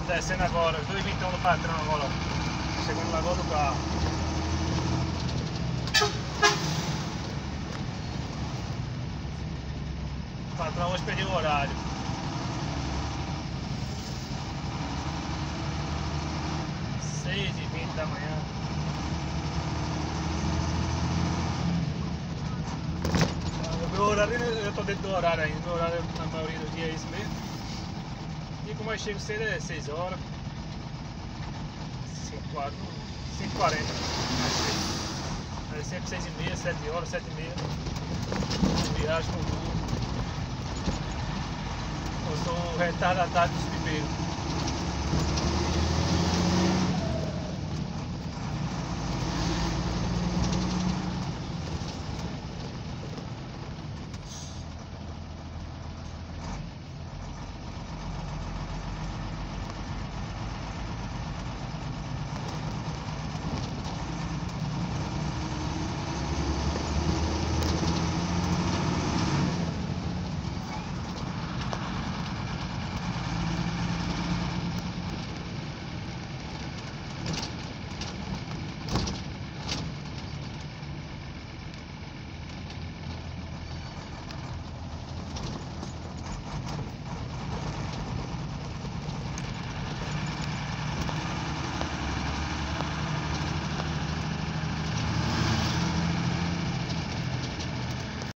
Descendo agora, os 2 vintão do patrão agora, ó. Chegando na Lagoa do Carro. O patrão hoje perdeu o horário. Seis e 20 da manhã. O meu horário, eu tô dentro do horário ainda. Meu horário na maioria do dia é isso mesmo. E como eu chego cedo é 6 horas. 5h40. Aí sempre 6h30, 7 horas, 7h30. Viagem com tudo. Eu sou um retardatário dos pipeiros.